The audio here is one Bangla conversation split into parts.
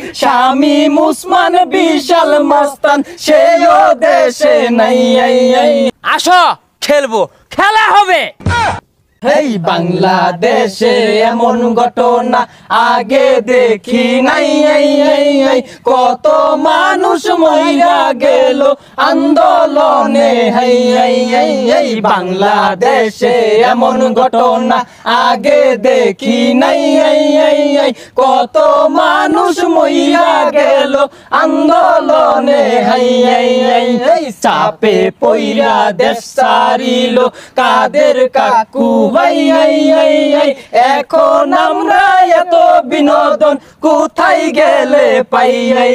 শামীম উসমান বিশাল মাস্তান সেও দেশে নাই। আসো খেলবো, খেলা হবে। এই বাংলাদেশে এমন ঘটনা আগে দেখি নাই। কত মানুষ মইরা গেল আন্দোলনে। এই বাংলাদেশে এমন ঘটনা আগে দেখি নাই। কত মানুষ মইরা গেল আন্দোলনে। চাপে পইরা দেশ সারিল কাদের কাকু। এখন আমরা এত বিনোদন কোথায় গেলে পাই।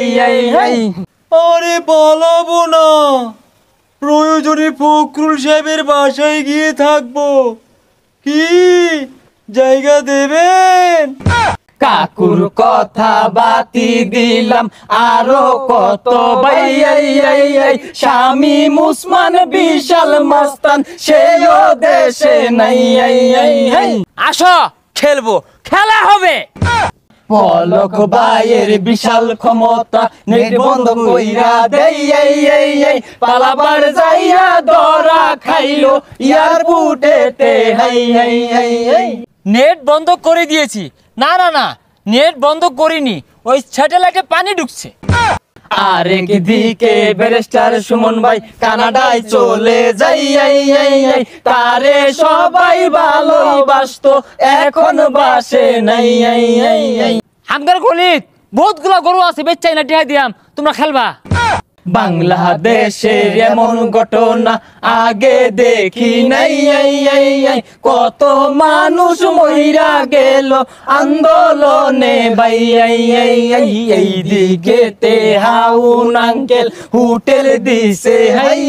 আরে পালাবো না, প্রয়োজনে ফখরুল সাহেবের বাসায় গিয়ে থাকবো। কি জায়গা দেবেন? কাকুর কথা বাতি দিলাম আরো কত ভাই। শামীম উসমান বিশাল মাস্তান সেও দেশে নাই। আসো খেলবো, খেলা হবে। পলক ভাইয়ের বিশাল ক্ষমতা নেট বন্ধ কইরা দেই। পালাবার যাইয়া ধরা খাইলো এয়ারপোর্টেতে। নেট বন্ধ করে দিয়েছি। না না না, নেট বন্ধ করিনি, ওই স্যাটেলাইটে পানি ঢুকছে। আরেক দিকে ব্যারিস্টার সুমন ভাই কানাডায় চলে যাই। তারে সবাই ভালোবাসতো এখন বাসে নাই। হামদার গলিত বহুত গুলা গরু আছে, বেচাই না টিহা দিয়াম, তোমরা খেলবা। বাংলাদেশের এমন ঘটনা আগে দেখি নাই। কত মানুষ মইরা গেল আন্দোলনে ভাই। এই দিকেতে হাউন আঙ্কেল হোটেল দিছে।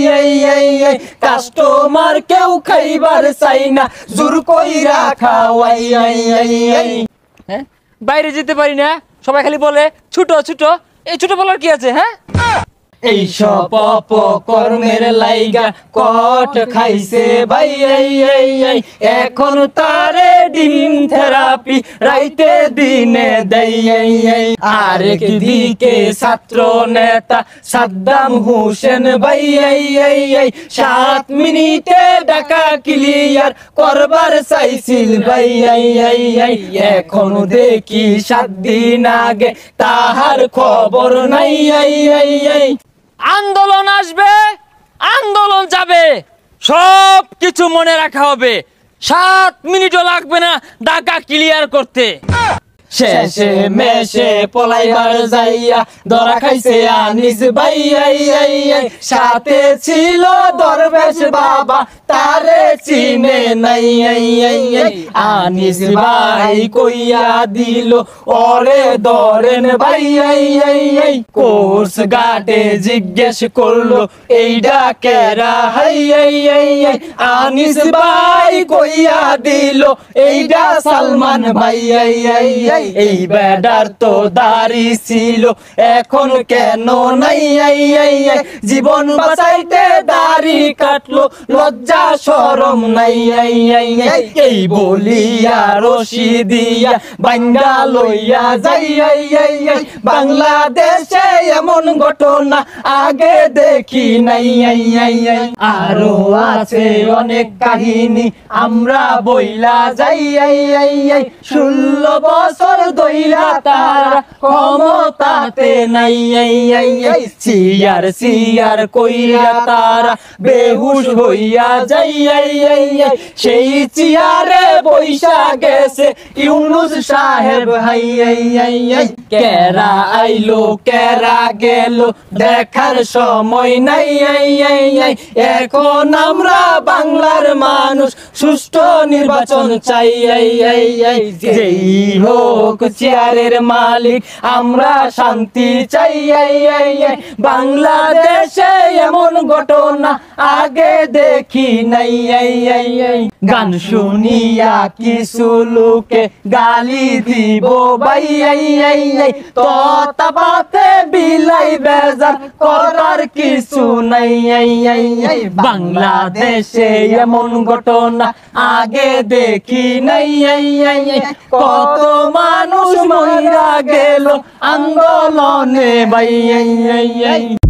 কাস্টমার কেউ খাইবার চাই না, জোর কইরা খাওয়াই। হ্যাঁ, বাইরে যেতে পারি না, সবাই খালি বলে ছোট ছোট। এই ছোট বলার কি আছে? হ্যাঁ, এই সব অপকর্মের লাইগা কট খাইছে ভাই। এখন তারে ডিম থেরাপি রাইতে দিনে দেয়। আরেক দিকে ছাত্র নেতা সাদ্দাম হোসেন ভাই 7 মিনিটে ঢাকা ক্লিয়ার করবার চাইছিল ভাই। এখন দেখি 7 দিন আগে তাহার খবর নাই। আন্দোলন আসবে, আন্দোলন যাবে, সব কিছু মনে রাখা হবে। 7 মিনিটও লাগবে না ঢাকা ক্লিয়ার করতে। শেষে মেশে পলাইবার যাইয়া ধরা খাইছে আনিস ভাই। সাথে ছিল দরবেশ বাবা, তারে চিনে নাই। আনিস ভাই কইয়া দিল ওরে ধরেন ভাই। কোর্স গার্ডে জিজ্ঞেস করলো এইডা কেরা। আনিস ভাই কইয়া দিল এইডা সালমান ভাই। এই বেডার তো দাড়ি ছিল, এখন কেন নাই? জীবন বাঁচাইতে দাড়ি কাটলো, লজ্জা শরম নাই। এই বলিয়া রশি দিয়া বাঙ্গা লইয়া যাই। বাংলাদেশে এমন ঘটনা আগে দেখি নাই। আরো আছে অনেক কাহিনী আমরা বইলা যাই। 16 বছর দইলা তারা ক্ষমতাতে নাই। সিয়ার কইরা তারা বেহুশ হইয়া যাই। সেই চেয়ারে বৈশা গেছে ইউনুস সাহেব। কেরা আইলো কেরা গেল দেখার সময় নাই। এখন আমরা বাংলার মানুষ সুষ্ঠু নির্বাচন চাই। যেই হোক চেয়ারের মালিক, আমরা শান্তি চাই। বাংলাদেশে এমন ঘটনা আগে দেখি নাই। গান শুনিয়া কিছু লোকে গালি দিব ভাই, ততাবাতে বিলাই বেজার করার কিছু নাই। বাংলাদেশে এমন ঘটনা আগে দেখি নাই। কত মানুষ মইরা গেল আন্দোলনে ভাই।